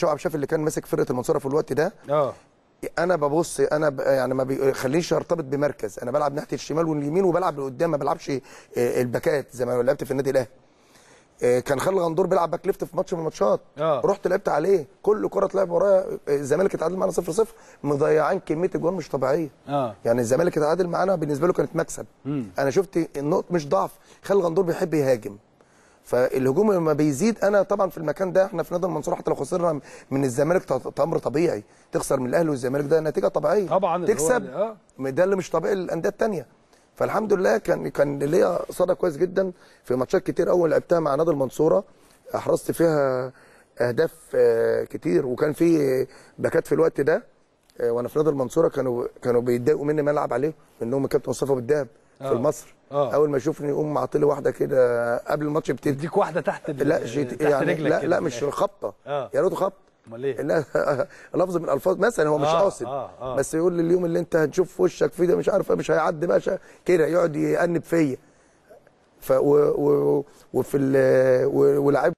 شوقي عبد الشافي اللي كان ماسك فرقه المنصوره في الوقت ده. انا ببص يعني ما بيخلينيش ارتبط بمركز، انا بلعب ناحيه الشمال واليمين وبلعب لقدام، ما بلعبش الباكات زي ما لعبت في النادي الاهلي. كان خالد غندور بيلعب باك ليفت في ماتش من الماتشات، رحت لعبت عليه كل كره تلعب ورايا. الزمالك اتعادل معانا 0-0، مضيعين كميه اجوان مش طبيعيه. يعني الزمالك اتعادل معانا بالنسبه له كانت مكسب. انا شفت النقط مش ضعف، خالد غندور بيحب يهاجم، فالهجوم لما بيزيد. انا طبعا في المكان ده احنا في نادي المنصوره حتى لو خسرنا من الزمالك امر طبيعي، تخسر من الاهلي والزمالك ده نتيجه طبيعيه طبعا، تكسب ده اللي مش طبيعي للانديه الثانيه. فالحمد لله كان ليا صدى كويس جدا في ماتشات كتير قوي لعبتها مع نادي المنصوره، احرزت فيها اهداف كتير، وكان في باكات في الوقت ده وانا في نادي المنصوره كانوا بيتضايقوا مني ما العب عليهم، منهم الكابتن مصطفى بالدهب في مصر. اول ما يشوفني يقوم معطيلي واحده كده قبل الماتش بيبتدي، يديك واحده تحت لا تحت يعني رجلك لا مش خبطه، يا ريته خبط، امال ايه؟ لا لفظ من الالفاظ مثلا هو مش قاصد، بس يقول لي اليوم اللي انت هتشوف في وشك فيه ده مش عارف مش هيعدي بقى كده، يقعد يأنب فيا. وفي ولاعيبه